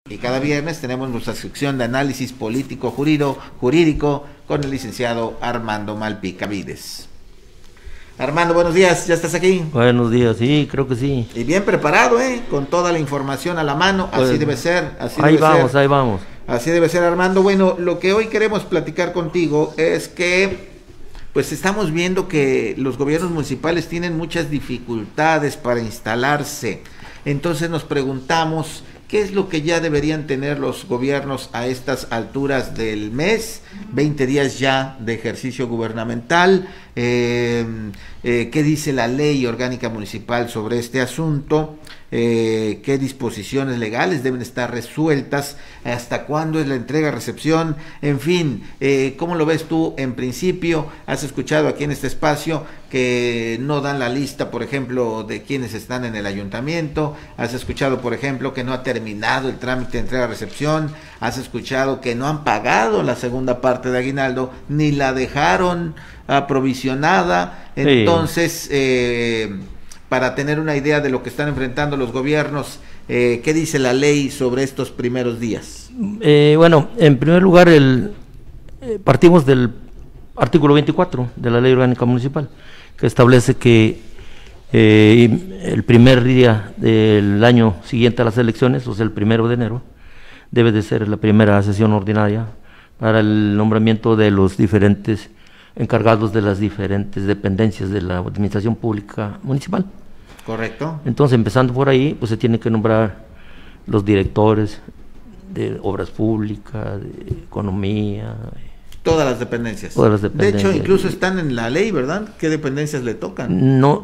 Y cada viernes tenemos nuestra sección de análisis político jurídico con el licenciado Armando Malpica Vides. Armando, buenos días, ¿ya estás aquí? Buenos días, sí, creo que sí. Y bien preparado, con toda la información a la mano, así debe ser. Ahí vamos. Así debe ser, Armando. Bueno, lo que hoy queremos platicar contigo es que pues estamos viendo que los gobiernos municipales tienen muchas dificultades para instalarse. Entonces nos preguntamos, ¿qué es lo que ya deberían tener los gobiernos a estas alturas del mes? 20 días ya de ejercicio gubernamental. ¿Qué dice la ley orgánica municipal sobre este asunto? ¿Qué disposiciones legales deben estar resueltas? ¿Hasta cuándo es la entrega-recepción? En fin, ¿cómo lo ves tú en principio? ¿Has escuchado aquí en este espacio que no dan la lista, por ejemplo, de quienes están en el ayuntamiento? ¿Has escuchado, por ejemplo, que no ha terminado el trámite de entrega-recepción? ¿Has escuchado que no han pagado la segunda parte de aguinaldo, ni la dejaron aprovisionada? Entonces, para tener una idea de lo que están enfrentando los gobiernos, ¿qué dice la ley sobre estos primeros días? Bueno, en primer lugar, partimos del artículo 24 de la Ley Orgánica Municipal, que establece que el primer día del año siguiente a las elecciones, o sea, el 1 de enero, debe de ser la primera sesión ordinaria para el nombramiento de los diferentes encargados de las diferentes dependencias de la administración pública municipal. Correcto. Entonces, empezando por ahí, pues se tienen que nombrar los directores de obras públicas, de economía. Todas las dependencias. De hecho, incluso están en la ley, ¿verdad? ¿Qué dependencias le tocan? No,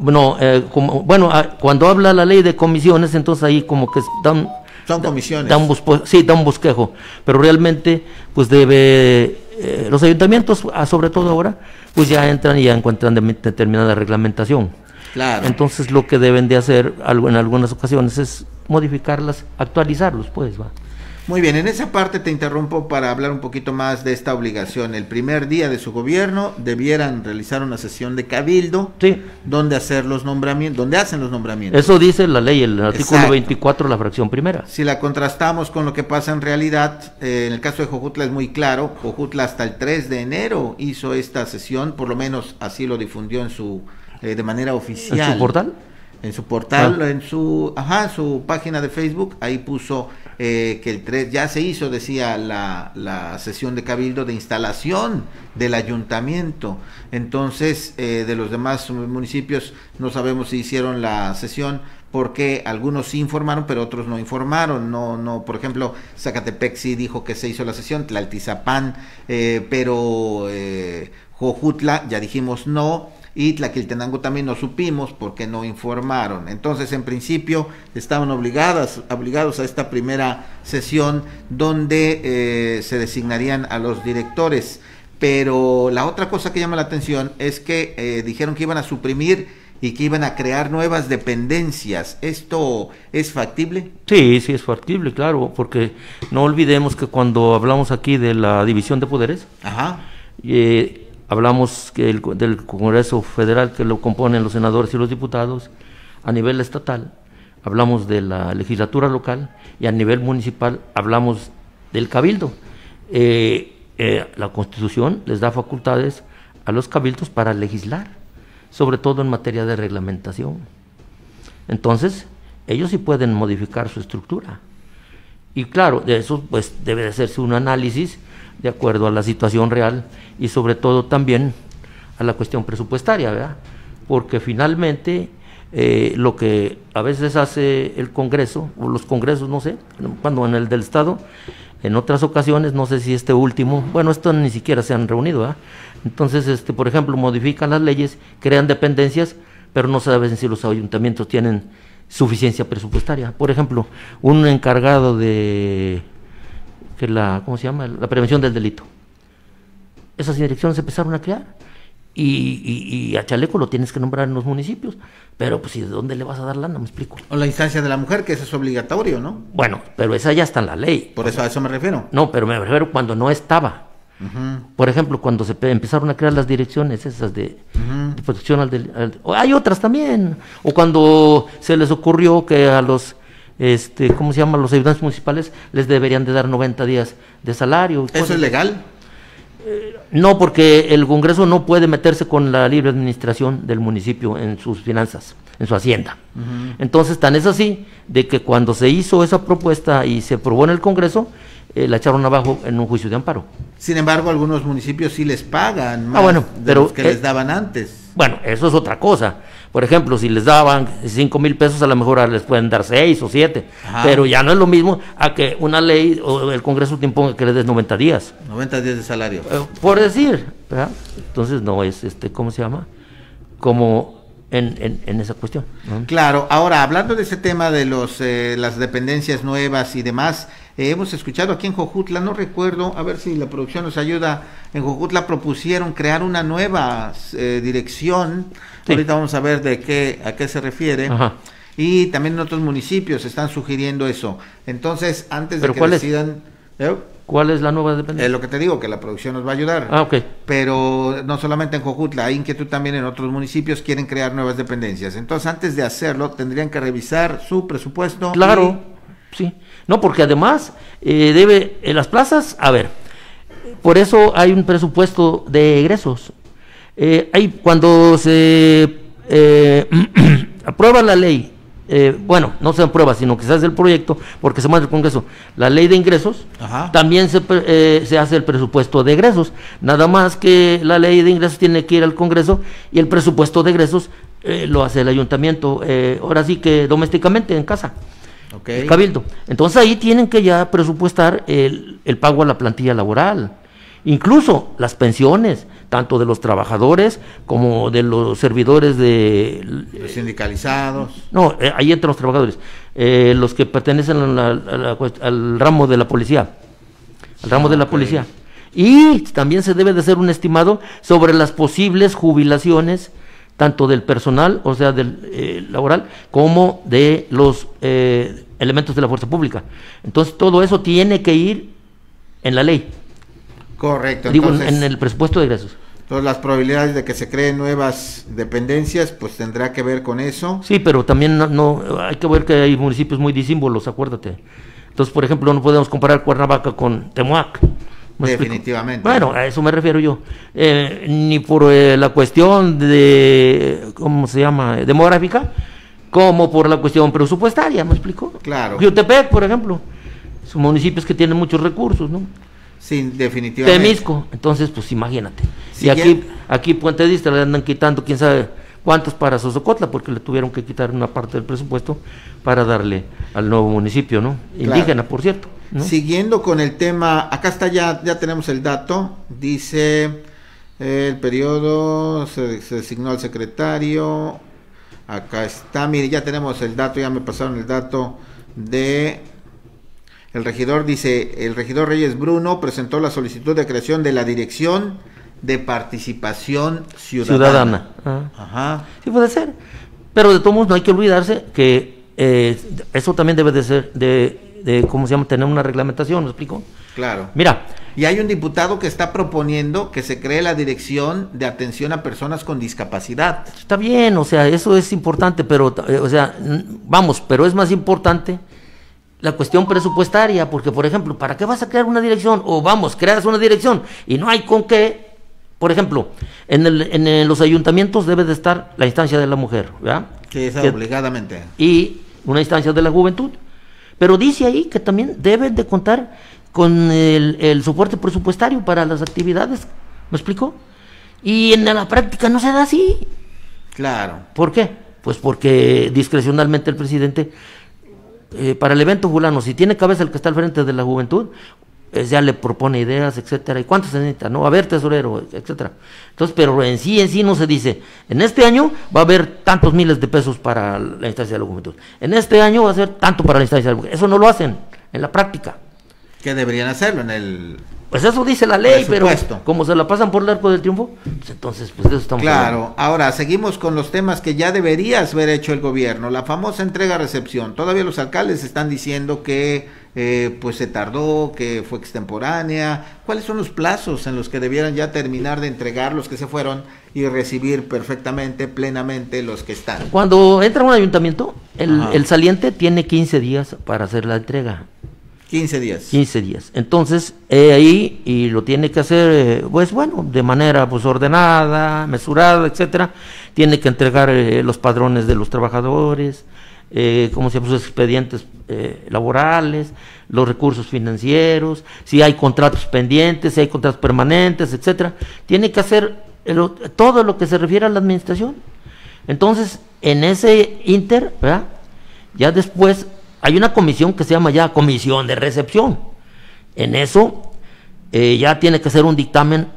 cuando habla la ley de comisiones, entonces ahí como que dan... Son comisiones. Da un bosquejo, pero realmente pues los ayuntamientos, sobre todo ahora, pues ya entran y ya encuentran determinada reglamentación. Claro. Entonces lo que deben de hacer en algunas ocasiones es modificarlas, actualizarlos, pues va. Muy bien, en esa parte te interrumpo para hablar un poquito más de esta obligación. El primer día de su gobierno debieran realizar una sesión de cabildo, sí, donde hacen los nombramientos. Eso dice la ley, el artículo 24, la fracción primera. Si la contrastamos con lo que pasa en realidad, en el caso de Jojutla es muy claro. Jojutla hasta el 3 de enero hizo esta sesión, por lo menos así lo difundió de manera oficial. ¿En su portal? En su portal, en su página de Facebook, ahí puso que el 3 ya se hizo, decía, la sesión de cabildo de instalación del ayuntamiento. Entonces, de los demás municipios no sabemos si hicieron la sesión, porque algunos sí informaron, pero otros no informaron. No, por ejemplo, Zacatepec sí dijo que se hizo la sesión, Tlaltizapán, pero Jojutla, ya dijimos no, y Tlaquiltenango también no supimos porque no informaron. Entonces, en principio, estaban obligados a esta primera sesión donde se designarían a los directores. Pero la otra cosa que llama la atención es que dijeron que iban a suprimir y que iban a crear nuevas dependencias. ¿Esto es factible? Sí, es factible, claro, porque no olvidemos que cuando hablamos aquí de la división de poderes, hablamos del Congreso Federal, que lo componen los senadores y los diputados. A nivel estatal hablamos de la legislatura local, y a nivel municipal hablamos del cabildo. La Constitución les da facultades a los cabildos para legislar, sobre todo en materia de reglamentación. Entonces, ellos sí pueden modificar su estructura. Y claro, de eso pues debe de hacerse un análisis de acuerdo a la situación real y sobre todo también a la cuestión presupuestaria, ¿verdad? Porque finalmente lo que a veces hace el Congreso, o los congresos, no sé, cuando en el del Estado, en otras ocasiones, no sé si este último, bueno, estos ni siquiera se han reunido, ¿verdad? Entonces, por ejemplo, modifican las leyes, crean dependencias, pero no saben si los ayuntamientos tienen suficiencia presupuestaria. Por ejemplo, un encargado de ¿cómo se llama? La prevención del delito. Esas direcciones se empezaron a crear y a Chaleco lo tienes que nombrar en los municipios, pero pues ¿y de dónde le vas a dar lana? Me explico. O la instancia de la mujer, que eso es obligatorio, ¿no? Bueno, pero esa ya está en la ley. Por eso a eso me refiero. No, pero me refiero cuando no estaba. Por ejemplo, cuando se empezaron a crear las direcciones esas de protección hay otras también, o cuando se les ocurrió que a los ¿cómo se llama? Los ayudantes municipales les deberían de dar 90 días de salario. ¿Eso es legal? No, porque el Congreso no puede meterse con la libre administración del municipio en sus finanzas, en su hacienda. Entonces, tan es así de que cuando se hizo esa propuesta y se aprobó en el Congreso, la echaron abajo en un juicio de amparo. Sin embargo, algunos municipios sí les pagan más de los que les daban antes. Bueno, eso es otra cosa. Por ejemplo, si les daban 5,000 pesos, a lo mejor ahora les pueden dar 6 o 7. Ajá. Pero ya no es lo mismo a que una ley o el Congreso te imponga que le des 90 días. 90 días de salario. Por decir, ¿verdad? Entonces no es, ¿cómo se llama? Como en esa cuestión, ¿no? Claro. Ahora, hablando de ese tema de las dependencias nuevas y demás, hemos escuchado aquí en Jojutla, no recuerdo, a ver si la producción nos ayuda, en Jojutla propusieron crear una nueva dirección. Sí. Ahorita vamos a ver a qué se refiere. Ajá. Y también en otros municipios están sugiriendo eso. Entonces, antes de que decidan... ¿Cuál es la nueva dependencia? Lo que te digo, que la producción nos va a ayudar. Ah, ok. Pero no solamente en Jojutla, hay inquietud también en otros municipios, quieren crear nuevas dependencias. Entonces, antes de hacerlo, tendrían que revisar su presupuesto. Claro, sí. No, porque además, las plazas, a ver, por eso hay un presupuesto de egresos. Cuando se aprueba la ley, bueno, no se aprueba, sino que se hace el proyecto, porque se manda al Congreso la ley de ingresos. Ajá. También se hace el presupuesto de egresos, nada más que la ley de ingresos tiene que ir al Congreso y el presupuesto de egresos lo hace el ayuntamiento, ahora sí que domésticamente en casa. Okay. El cabildo. Entonces ahí tienen que ya presupuestar el pago a la plantilla laboral, incluso las pensiones, tanto de los trabajadores como de los servidores los sindicalizados. No, ahí entran los trabajadores, los que pertenecen al ramo de la policía, al ramo de la policía. Y también se debe de hacer un estimado sobre las posibles jubilaciones, tanto del personal, o sea, del laboral, como de los elementos de la fuerza pública. Entonces, todo eso tiene que ir en la ley. Correcto. Digo, entonces, en el presupuesto de egresos. Entonces, las probabilidades de que se creen nuevas dependencias, pues tendrá que ver con eso. Sí, pero también no hay que ver que hay municipios muy disímbolos, acuérdate. Entonces, por ejemplo, no podemos comparar Cuernavaca con Temuac. Definitivamente. Bueno, a eso me refiero yo. Ni por la cuestión de, ¿cómo se llama?, demográfica, como por la cuestión presupuestaria, ¿me explico? Claro. Jiutepec, por ejemplo, son municipios que tienen muchos recursos, ¿no? Sí, definitivamente. Temisco, entonces, pues imagínate. Sí, y aquí Puente Dista le andan quitando quién sabe cuántos para Sosocotla, porque le tuvieron que quitar una parte del presupuesto para darle al nuevo municipio, ¿no? Indígena, claro. Por cierto, ¿no? Siguiendo con el tema, acá está ya tenemos el dato, dice el periodo, se designó al secretario, acá está, mire, ya tenemos el dato, ya me pasaron el dato de... El regidor dice, el regidor Reyes Bruno presentó la solicitud de creación de la Dirección de Participación Ciudadana. Ajá. Sí puede ser, pero de todos modos no hay que olvidarse que eso también debe de ser, ¿cómo se llama?, tener una reglamentación, ¿me explico? Claro. Mira. Y hay un diputado que está proponiendo que se cree la Dirección de Atención a Personas con Discapacidad. Está bien, o sea, eso es importante, pero, o sea, vamos, pero es más importante la cuestión presupuestaria, porque, por ejemplo, ¿para qué vas a crear una dirección? O vamos, creas una dirección y no hay con qué. Por ejemplo, en los ayuntamientos debe de estar la instancia de la mujer, ¿verdad? Que es obligadamente. Y una instancia de la juventud. Pero dice ahí que también deben de contar con el soporte presupuestario para las actividades, ¿me explico? Y en la práctica no se da así. Claro. ¿Por qué? Pues porque discrecionalmente el presidente... para el evento fulano, si tiene cabeza el que está al frente de la juventud, ya le propone ideas, etcétera, y cuánto se necesita, ¿no? A ver, tesorero, etcétera. Entonces, pero en sí no se dice, en este año va a haber tantos miles de pesos para la instancia de la juventud, en este año va a ser tanto para la instancia de la juventud. Eso no lo hacen en la práctica. ¿Qué deberían hacerlo en el...? Pues eso dice la ley, pero como se la pasan por el arco del triunfo, pues entonces, pues de eso estamos hablando. Claro, ahora seguimos con los temas que ya deberías haber hecho el gobierno, la famosa entrega-recepción. Todavía los alcaldes están diciendo que pues se tardó, que fue extemporánea. ¿Cuáles son los plazos en los que debieran ya terminar de entregar los que se fueron y recibir perfectamente, plenamente los que están? Cuando entra un ayuntamiento, el saliente tiene 15 días para hacer la entrega. 15 días. 15 días. Entonces, ahí, y lo tiene que hacer, pues bueno, de manera pues ordenada, mesurada, etcétera. Tiene que entregar los padrones de los trabajadores, como se llama, sus expedientes laborales, los recursos financieros, si hay contratos pendientes, si hay contratos permanentes, etcétera. Tiene que hacer todo lo que se refiere a la administración. Entonces, en ese inter, ¿verdad? Ya después hay una comisión que se llama ya comisión de recepción. En eso ya tiene que hacer un dictamen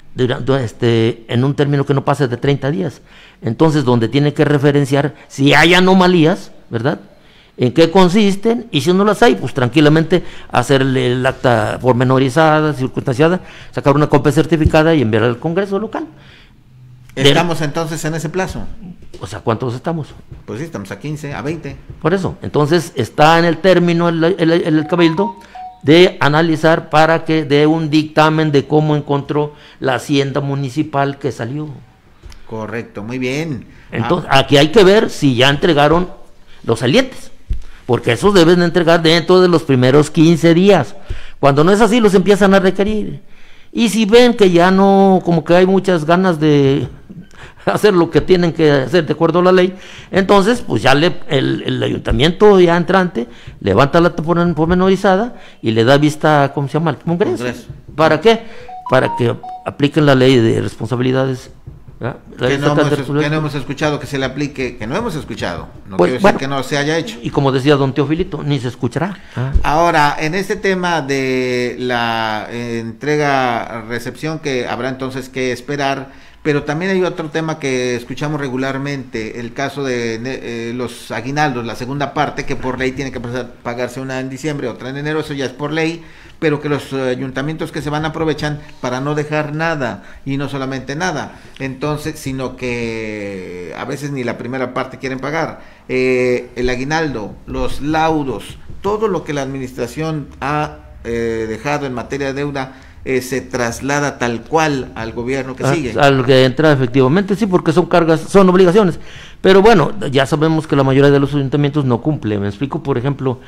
en un término que no pase de 30 días. Entonces, donde tiene que referenciar si hay anomalías, ¿verdad?, en qué consisten, y si no las hay, pues tranquilamente hacerle el acta pormenorizada, circunstanciada, sacar una copia certificada y enviarla al Congreso local. ¿Estamos entonces en ese plazo? O sea, ¿cuántos estamos? Pues sí, estamos a 15, a 20. Por eso, entonces está en el término el Cabildo de analizar para que dé un dictamen de cómo encontró la hacienda municipal que salió. Correcto, muy bien. Entonces, aquí hay que ver si ya entregaron los salientes, porque esos deben de entregar dentro de los primeros 15 días. Cuando no es así, los empiezan a requerir. Y si ven que ya no, como que hay muchas ganas de hacer lo que tienen que hacer de acuerdo a la ley, entonces pues ya el ayuntamiento ya entrante levanta la pormenorizada y le da vista, ¿cómo se llama?, al Congreso. ¿Para qué? Para que apliquen la ley de responsabilidades. Que no hemos escuchado que se le aplique, que no hemos escuchado, no pues, quiero decir que no se haya hecho. Y como decía don Teofilito, ni se escuchará. Ahora, en este tema de la entrega-recepción, que habrá entonces que esperar, pero también hay otro tema que escuchamos regularmente, el caso de los aguinaldos, la segunda parte, que por ley tiene que pagarse una en diciembre, otra en enero, eso ya es por ley, pero que los ayuntamientos que se van aprovechan para no dejar nada, y no solamente nada, entonces, sino que a veces ni la primera parte quieren pagar, el aguinaldo, los laudos, todo lo que la administración ha dejado en materia de deuda, se traslada tal cual al gobierno que sigue. Al que entra, efectivamente, sí, porque son cargas, son obligaciones. Pero bueno, ya sabemos que la mayoría de los ayuntamientos no cumplen. Me explico, por ejemplo,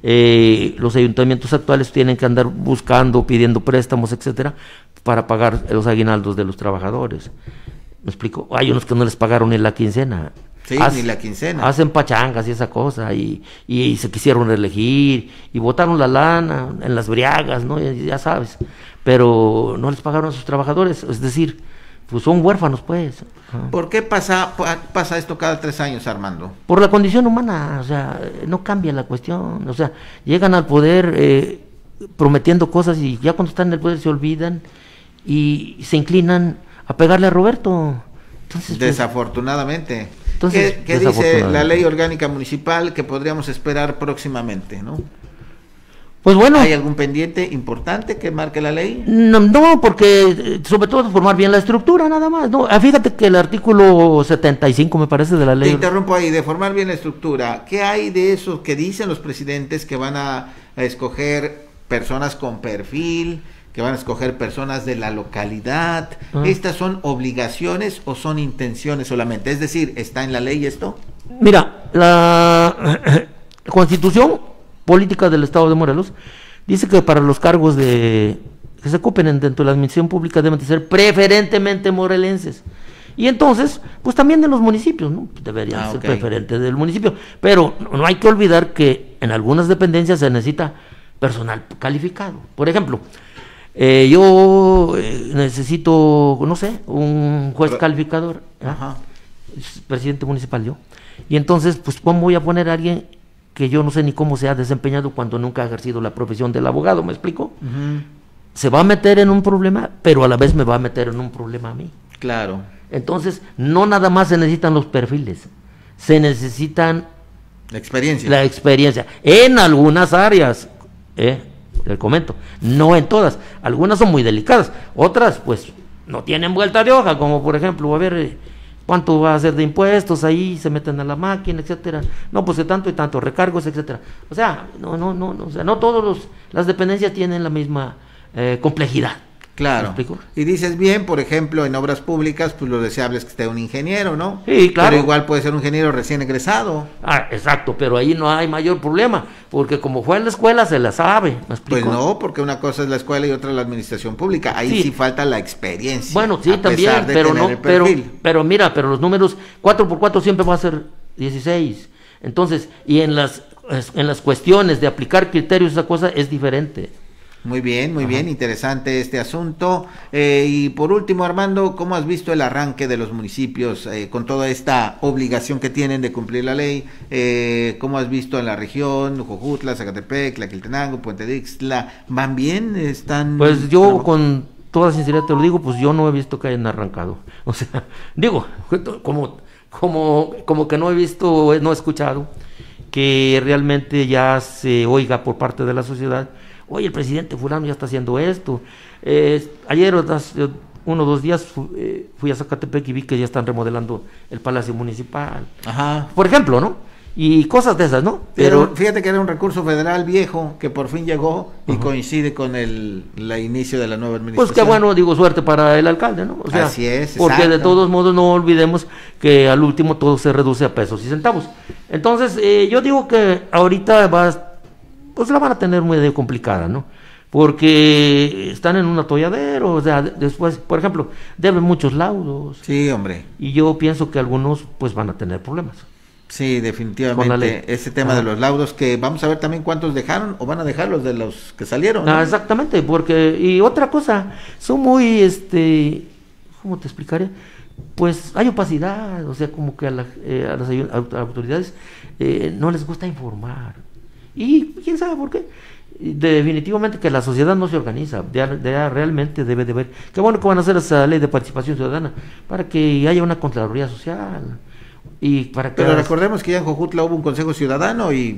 los ayuntamientos actuales tienen que andar buscando, pidiendo préstamos, etcétera, para pagar los aguinaldos de los trabajadores. Me explico, hay unos que no les pagaron ni la quincena. Sí, ni la quincena. Hacen pachangas y esa cosa, y se quisieron reelegir, y botaron la lana en las briagas, ¿no? Ya sabes, pero no les pagaron a sus trabajadores, es decir, pues son huérfanos, pues. ¿Por qué pasa esto cada 3 años, Armando? Por la condición humana, o sea, no cambia la cuestión, o sea, llegan al poder prometiendo cosas y ya cuando están en el poder se olvidan y se inclinan a pegarle a Roberto. Entonces, desafortunadamente. Entonces, ¿Qué dice la ley orgánica municipal que podríamos esperar próximamente, no? Pues bueno. ¿Hay algún pendiente importante que marque la ley? No, porque sobre todo formar bien la estructura, nada más. No, fíjate que el artículo 75, me parece, de la ley. Te interrumpo ahí, de formar bien la estructura. ¿Qué hay de eso que dicen los presidentes que van a escoger personas con perfil, que van a escoger personas de la localidad? ¿Estas son obligaciones o son intenciones solamente? Es decir, ¿está en la ley esto? Mira, la Constitución Política del Estado de Morelos dice que para los cargos que se ocupen dentro de la administración pública deben de ser preferentemente morelenses. Y entonces, pues también de los municipios, ¿no? Deberían ser preferentes del municipio. Pero no hay que olvidar que en algunas dependencias se necesita personal calificado. Por ejemplo, yo necesito, no sé, un juez calificador, presidente municipal yo. Y entonces, pues, ¿cómo voy a poner a alguien que yo no sé ni cómo se ha desempeñado cuando nunca ha ejercido la profesión del abogado? ¿Me explico? Se va a meter en un problema, pero a la vez me va a meter en un problema a mí. Claro. Entonces, no nada más se necesitan los perfiles, se necesitan la experiencia en algunas áreas, le comento, no en todas. Algunas son muy delicadas, otras pues no tienen vuelta de hoja, como por ejemplo, a ver, ¿cuánto va a ser de impuestos? Ahí se meten a la máquina, etcétera. No, pues de tanto y tanto, recargos, etcétera. O sea, o sea, no todos las dependencias tienen la misma complejidad. Claro. Y dices bien, por ejemplo, en obras públicas, pues lo deseable es que esté un ingeniero, ¿no? Sí, claro. Pero igual puede ser un ingeniero recién egresado. Ah, exacto, pero ahí no hay mayor problema, porque como fue en la escuela se la sabe, ¿me explico? Pues no, porque una cosa es la escuela y otra la administración pública. Ahí sí falta la experiencia. Bueno, sí, también, pero mira, pero los números 4x4 siempre va a ser 16. Entonces, y en las cuestiones de aplicar criterios, esa cosa es diferente. Muy bien, interesante este asunto. Y por último, Armando, ¿cómo has visto el arranque de los municipios con toda esta obligación que tienen de cumplir la ley? ¿Cómo has visto en la región, Jojutla, Zacatepec, Tlaquiltenango, Puente de Ixtla? ¿Van bien? ¿Están...? Pues yo con toda sinceridad te lo digo, pues yo no he visto que hayan arrancado. O sea, digo, como que no he visto, no he escuchado que realmente ya se oiga por parte de la sociedad: oye, el presidente fulano ya está haciendo esto. Ayer, hace 1 o 2 días, fui a Zacatepec y vi que ya están remodelando el Palacio Municipal. Ajá. Por ejemplo, ¿no? Y cosas de esas, ¿no? Pero fíjate que era un recurso federal viejo que por fin llegó y coincide con el inicio de la nueva administración. Pues qué bueno, digo, suerte para el alcalde, ¿no? O sea, así es, porque exacto. De todos modos no olvidemos que al último todo se reduce a pesos y centavos. Entonces, yo digo que ahorita pues la van a tener muy complicada, ¿no? Porque están en un atolladero, o sea, después, por ejemplo, deben muchos laudos. Sí, hombre. Y yo pienso que algunos pues van a tener problemas. Sí, definitivamente. Ese tema de los laudos, que vamos a ver también cuántos dejaron o van a dejar los de los que salieron, ¿no? Exactamente, porque, y otra cosa, son muy, ¿cómo te explicaré? Pues hay opacidad, o sea, como que a las autoridades no les gusta informar. Y quién sabe por qué. Definitivamente que la sociedad no se organiza, ya realmente debe de ver. Qué bueno que van a hacer esa ley de participación ciudadana para que haya una contraloría social. Y para que pero recordemos que ya en Jojutla hubo un consejo ciudadano y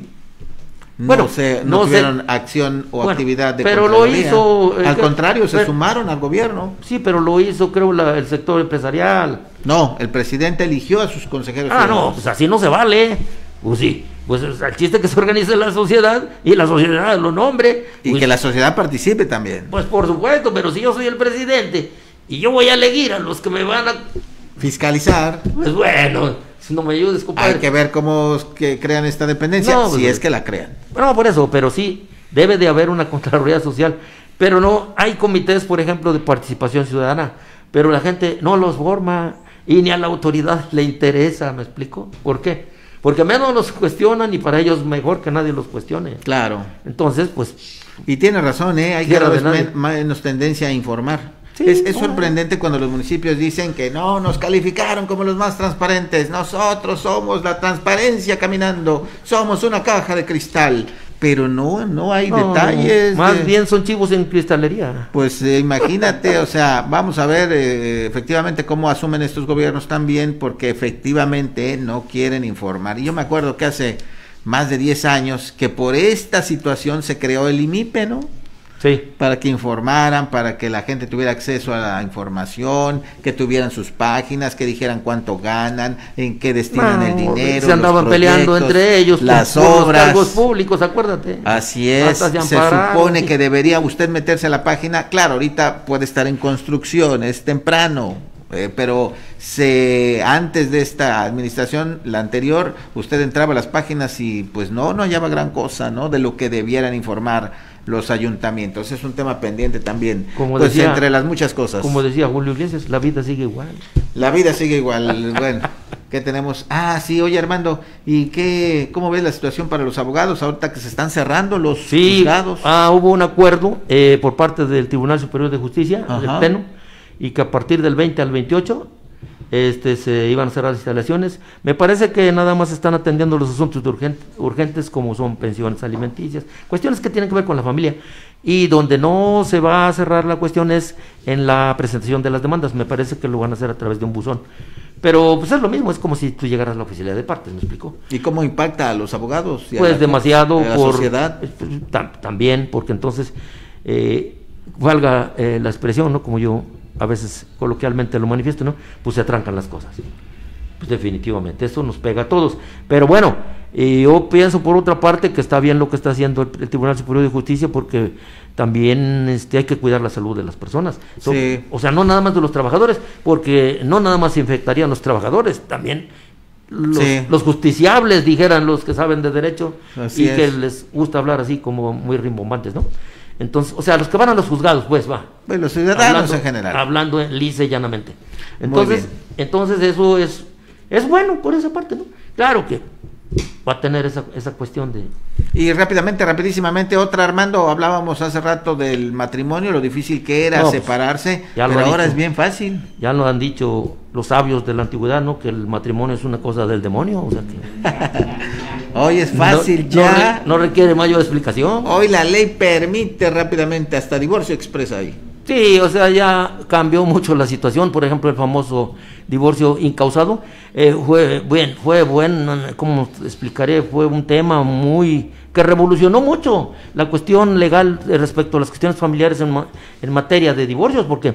no tuvieron acción o actividad de pero contraloría. Lo hizo al contrario, se sumaron al gobierno. Sí, pero lo hizo, creo, el sector empresarial. No, el presidente eligió a sus consejeros ciudadanos. No, pues así no se vale. Pues sí, pues el chiste es que se organice la sociedad y la sociedad lo nombre. Y pues, que la sociedad participe también. Pues por supuesto, pero si yo soy el presidente y yo voy a elegir a los que me van a fiscalizar, pues bueno, si no me ayudes, compadre. Hay que ver cómo que crean esta dependencia, si es que la crean. No, por eso, pero sí, debe de haber una contraloría social. Pero no, hay comités, por ejemplo, de participación ciudadana, pero la gente no los forma y ni a la autoridad le interesa, ¿me explico? ¿Por qué? Porque menos los cuestionan y para ellos mejor que nadie los cuestione. Claro. Entonces, pues... Y tiene razón, hay cada vez menos tendencia a informar. Sí, es sorprendente cuando los municipios dicen que no, nos calificaron como los más transparentes, nosotros somos la transparencia caminando, somos una caja de cristal, pero no hay detalles. Más bien son chivos en cristalería. Pues imagínate, o sea, vamos a ver efectivamente cómo asumen estos gobiernos también, porque efectivamente no quieren informar. Y yo me acuerdo que hace más de 10 años que por esta situación se creó el IMIPE, ¿no? Sí. Para que informaran, para que la gente tuviera acceso a la información, que tuvieran sus páginas, que dijeran cuánto ganan, en qué destinan el dinero. Se andaban peleando entre ellos, las obras, los cargos públicos, acuérdate. Así es, se supone que debería usted meterse a la página. Claro, ahorita puede estar en construcción, es temprano, pero antes de esta administración, la anterior, usted entraba a las páginas y pues no hallaba gran cosa, ¿no? De lo que debieran informar los ayuntamientos. Es un tema pendiente también, como pues decía, entre las muchas cosas. Como decía Julio Iglesias, la vida sigue igual. La vida sigue igual. Bueno, ¿qué tenemos? Sí, oye, Armando, ¿y cómo ves la situación para los abogados ahorita que se están cerrando los juzgados? Hubo un acuerdo por parte del Tribunal Superior de Justicia, del Pleno, y que a partir del 20 al 28 se iban a cerrar las instalaciones. Me parece que nada más están atendiendo los asuntos urgentes como son pensiones alimenticias, cuestiones que tienen que ver con la familia, y donde no se va a cerrar la cuestión es en la presentación de las demandas. Me parece que lo van a hacer a través de un buzón, pero pues es lo mismo, es como si tú llegaras a la oficialidad de partes, ¿me explico? ¿Y cómo impacta a los abogados? Pues demasiado, a la sociedad. También, porque entonces valga la expresión, ¿no? Como yo a veces coloquialmente lo manifiesto, ¿no? Pues se atrancan las cosas. Pues definitivamente, eso nos pega a todos. Pero bueno, yo pienso por otra parte que está bien lo que está haciendo el Tribunal Superior de Justicia, porque también hay que cuidar la salud de las personas. Sí. O sea, no nada más de los trabajadores, porque no nada más se infectarían los trabajadores, también los justiciables, dijeran los que saben de derecho, Así que es. les gusta hablar así como muy rimbombantes, ¿no? Entonces, o sea, los que van a los juzgados, pues va. Pues los ciudadanos en general. Hablando lisa y llanamente. Muy bien. Entonces eso es bueno por esa parte, ¿no? Claro que va a tener esa cuestión de... Y rapidísimamente, otra, Armando, hablábamos hace rato del matrimonio, lo difícil que era No, pues, separarse, ya lo pero ha ahora dicho. es bien fácil. Ya lo han dicho los sabios de la antigüedad, ¿no? Que el matrimonio es una cosa del demonio, o sea que... Hoy es fácil no, ya. no requiere mayor explicación. Hoy la ley permite rápidamente, hasta divorcio expresa ahí. Sí, o sea, ya cambió mucho la situación. Por ejemplo, el famoso divorcio incausado fue bueno, ¿cómo explicaré? Fue un tema que revolucionó mucho la cuestión legal respecto a las cuestiones familiares en materia de divorcios, porque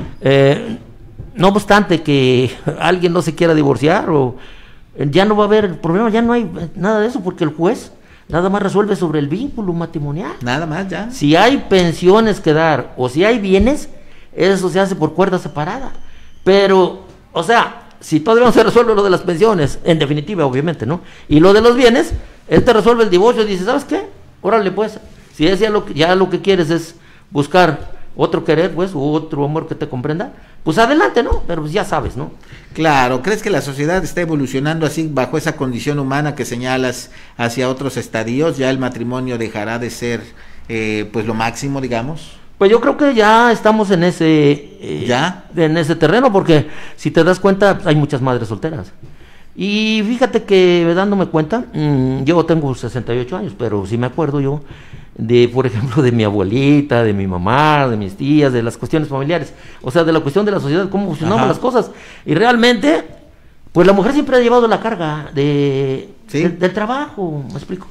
no obstante que alguien no se quiera divorciar, ya no va a haber problema, ya no hay nada de eso, porque el juez nada más resuelve sobre el vínculo matrimonial. Nada más ya. Si hay pensiones que dar o si hay bienes, eso se hace por cuerda separada. Pero, o sea, si todavía no se resuelve lo de las pensiones, en definitiva, obviamente, ¿no? Y lo de los bienes, él te resuelve el divorcio y dice, ¿sabes qué? Órale, pues, si es ya lo que quieres es buscar otro querer, pues, u otro amor que te comprenda, pues adelante, ¿no? Pero pues ya sabes, ¿no? Claro, ¿crees que la sociedad está evolucionando así bajo esa condición humana que señalas hacia otros estadios? ¿Ya el matrimonio dejará de ser pues lo máximo, digamos? Pues yo creo que ya estamos en ese en ese terreno, porque si te das cuenta hay muchas madres solteras. Y fíjate que dándome cuenta, yo tengo 68 años, pero sí me acuerdo yo de, por ejemplo, de mi abuelita, de mi mamá, de mis tías, de las cuestiones familiares, o sea, de la cuestión de la sociedad, cómo funcionaban las cosas. Y realmente, pues la mujer siempre ha llevado la carga del trabajo, ¿me explico?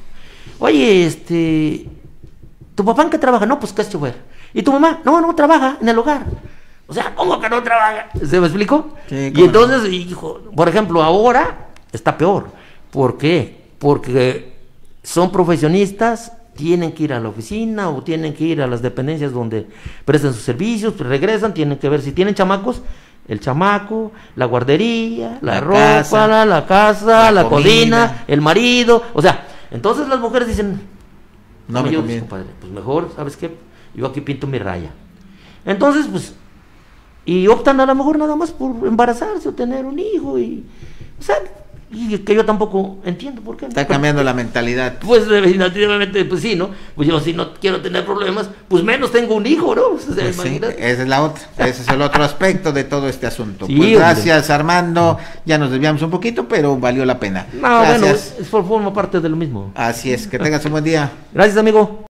Oye, ¿tu papá en qué trabaja? No, pues que es chofer. ¿Y tu mamá? No trabaja en el hogar. O sea, ¿cómo que no trabaja? ¿Se me explicó? Sí, y entonces, hijo, por ejemplo, ahora está peor. ¿Por qué? Porque son profesionistas, tienen que ir a la oficina o tienen que ir a las dependencias donde prestan sus servicios, pues regresan, tienen que ver si tienen chamacos, el chamaco, la guardería, la ropa, la casa, la cocina, el marido. O sea, entonces las mujeres dicen, no me conviene, compadre, pues mejor, ¿sabes qué? Yo aquí pinto mi raya. Entonces, pues, y optan a lo mejor nada más por embarazarse o tener un hijo, y, o sea, y que yo tampoco entiendo por qué. Está cambiando la mentalidad. Pues definitivamente, pues sí, ¿no? Pues yo si no quiero tener problemas, pues menos tengo un hijo, ¿no? O sea, pues sí, esa es la otra, ese es el otro aspecto de todo este asunto. Sí, pues gracias, Armando, ya nos desviamos un poquito, pero valió la pena. No, gracias. Bueno, forma parte de lo mismo. Así es, que tengas un buen día. Gracias, amigo.